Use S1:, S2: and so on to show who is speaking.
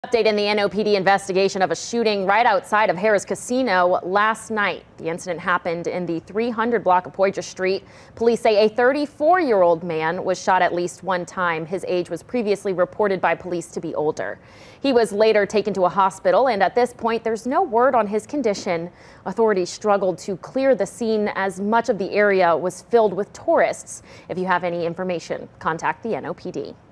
S1: Update in the NOPD investigation of a shooting right outside of Harrah's casino last night. The incident happened in the 300 block of Poydras Street. Police say a 34-year-old man was shot at least one time. His age was previously reported by police to be older. He was later taken to a hospital, and at this point, there's no word on his condition. Authorities struggled to clear the scene as much of the area was filled with tourists. If you have any information, contact the NOPD.